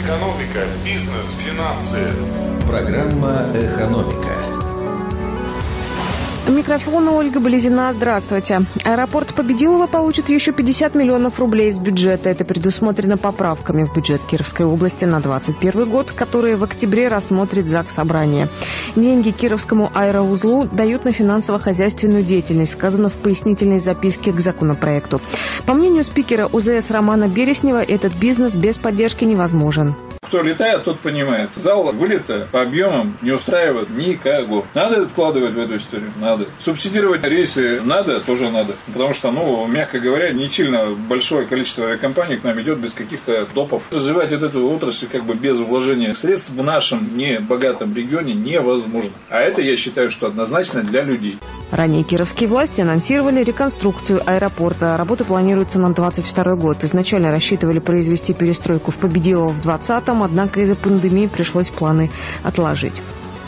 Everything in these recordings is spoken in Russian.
Экономика, бизнес, финансы. Программа «Экономика». У микрофона Ольга Болезина. Здравствуйте. Аэропорт Победилова получит еще 50 миллионов рублей из бюджета. Это предусмотрено поправками в бюджет Кировской области на 2021 год, которые в октябре рассмотрит Заксобрание. Деньги Кировскому аэроузлу дают на финансово-хозяйственную деятельность, сказано в пояснительной записке к законопроекту. По мнению спикера УЗС Романа Береснева, этот бизнес без поддержки невозможен. Кто летает, тот понимает. Зал вылета по объемам не устраивает никого. Надо вкладывать в эту историю? Надо. Субсидировать рейсы надо? Тоже надо. Потому что, мягко говоря, не сильно большое количество авиакомпаний к нам идет без каких-то допов. Развивать эту отрасль без вложения средств в нашем небогатом регионе невозможно. А это, я считаю, что однозначно для людей. Ранее кировские власти анонсировали реконструкцию аэропорта. Работы планируются на 2022 год. Изначально рассчитывали произвести перестройку в Победилово в 2020-м, однако из-за пандемии пришлось планы отложить.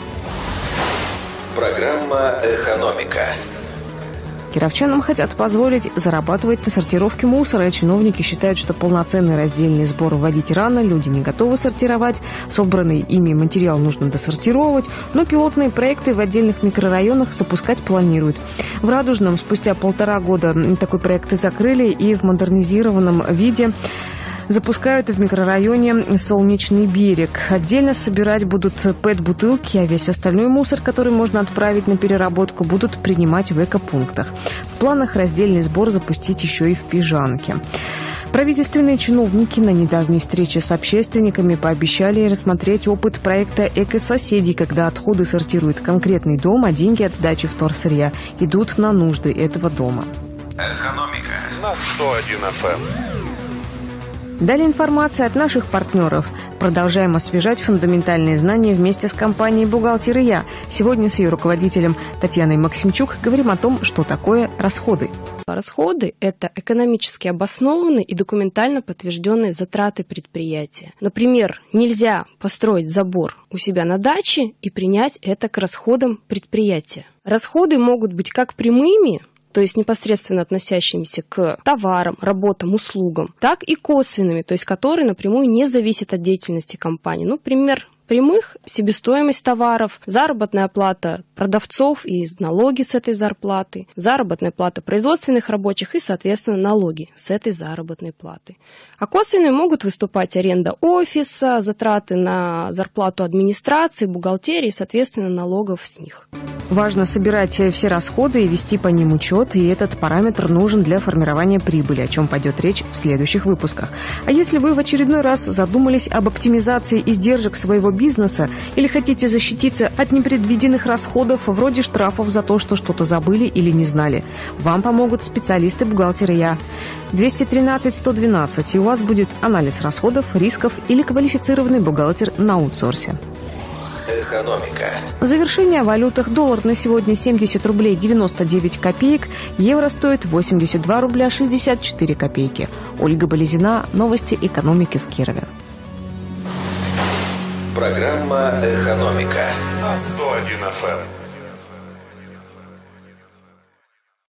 Программа «Экономика». Кировчанам хотят позволить зарабатывать на сортировке мусора. Чиновники считают, что полноценный раздельный сбор вводить рано, люди не готовы сортировать, собранный ими материал нужно досортировать, но пилотные проекты в отдельных микрорайонах запускать планируют. В Радужном спустя 1,5 года такой проект закрыли и в модернизированном виде запускают в микрорайоне Солнечный берег. Отдельно собирать будут ПЭТ-бутылки, а весь остальной мусор, который можно отправить на переработку, будут принимать в экопунктах. В планах раздельный сбор запустить еще и в Пижанке. Правительственные чиновники на недавней встрече с общественниками пообещали рассмотреть опыт проекта «Экососеди», когда отходы сортирует конкретный дом, а деньги от сдачи вторсырья идут на нужды этого дома. Экономика на 101 FM. Далее информация от наших партнеров. Продолжаем освежать фундаментальные знания вместе с компанией «Бухгалтер и я». Сегодня с ее руководителем Татьяной Максимчук говорим о том, что такое расходы. Расходы – это экономически обоснованные и документально подтвержденные затраты предприятия. Например, нельзя построить забор у себя на даче и принять это к расходам предприятия. Расходы могут быть как прямыми, то есть непосредственно относящимися к товарам, работам, услугам, так и косвенными, то есть которые напрямую не зависят от деятельности компании. Например, прямых – себестоимость товаров, заработная плата продавцов и налоги с этой зарплаты, заработная плата производственных рабочих и, соответственно, налоги с этой заработной платы. А косвенные могут выступать аренда офиса, затраты на зарплату администрации, бухгалтерии и, соответственно, налогов с них. Важно собирать все расходы и вести по ним учет, и этот параметр нужен для формирования прибыли, о чем пойдет речь в следующих выпусках. А если вы в очередной раз задумались об оптимизации издержек своего бизнеса или хотите защититься от непредвиденных расходов, вроде штрафов за то, что что-то забыли или не знали, вам помогут специалисты «Бухгалтер и я». 213-112, и у вас будет анализ расходов, рисков или квалифицированный бухгалтер на аутсорсе. «Экономика». Завершение о валютах. Доллар на сегодня 70 рублей 99 копеек, евро стоит 82 рубля 64 копейки. Ольга Болезина, новости экономики в Кирове. Программа «Экономика» на 101 FM.